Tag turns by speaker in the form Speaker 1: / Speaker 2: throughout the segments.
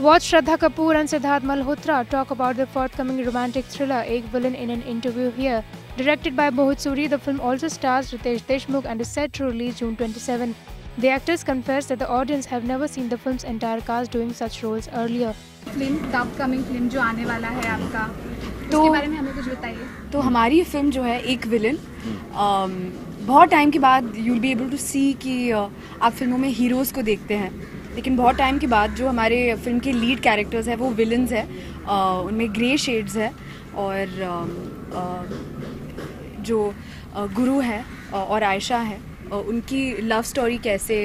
Speaker 1: Watch Shraddha Kapoor and Siddharth Malhotra talk about the forthcoming romantic thriller Ek Villain in an interview here. Directed by Mohit Suri, the film also stars Ritesh Deshmukh and is set to release June 27. The actors confess that the audience have never seen the film's entire cast doing such roles earlier.
Speaker 2: Film the upcoming film जो आने वाला है आपका, उसके बारे में हमें कुछ बताइए।
Speaker 3: तो हमारी फिल्म जो है एक विलन, बहुत टाइम के बाद you will be able to see कि आप फिल्मों में हीरोज़ को देखते हैं, लेकिन बहुत टाइम के बाद जो हमारे फिल्म के लीड कैरेक्टर्स हैं वो विलन्स हैं, उनमें ग्रे शेड्स है और जो गुरु है और आयशा है, उनकी लव स्टोरी कैसे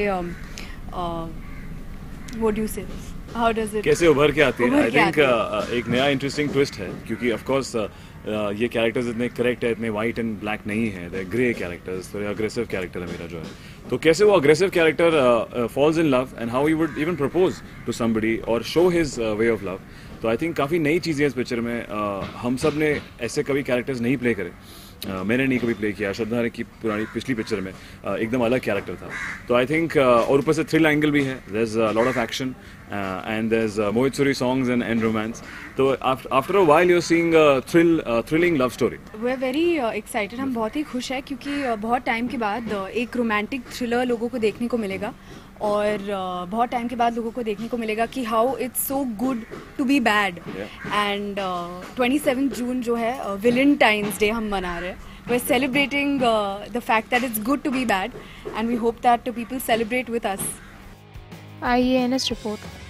Speaker 3: what do you say how does it
Speaker 4: कैसे उभर के आती है। आई थिंक एक नया इंटरेस्टिंग ट्विस्ट है, क्योंकि ऑफ कोर्स ये कैरेक्टर्स इतने करेक्ट है, इतने वाइट एंड ब्लैक नहीं है, दे ग्रे कैरेक्टर्स, थोड़े अग्रेसिव कैरेक्टर है मेरा जो है। तो कैसे वो aggressive character falls in love and how he would even propose to somebody और show his way of love. तो आई थिंक काफ़ी नई चीज़ें इस पिक्चर में, हम सब ने ऐसे कभी कैरेक्टर्स नहीं प्ले करे, मैंने नहीं कभी प्ले किया। श्रद्धा की पुरानी पिछली पिक्चर में एकदम अलग कैरेक्टर था। तो आई थिंक और ऊपर से थ्रिल एंगल भी है, there is lot of action and there is Mohit Suri songs and romance. तो after a while you are seeing thrilling love story.
Speaker 3: We are very excited, हम बहुत ही खुश हैं क्योंकि बहुत टाइम के बाद एक रोमांटिक थ्रिलर लोगों को देखने को मिलेगा और बहुत टाइम के बाद लोगों को देखने को मिलेगा कि how it's so good to be bad. And 27 June जो है विलेंटाइंस डे हम मना रहे हैं। We are celebrating the fact that it's good to be bad and we hope that people celebrate with us.
Speaker 1: IANS report.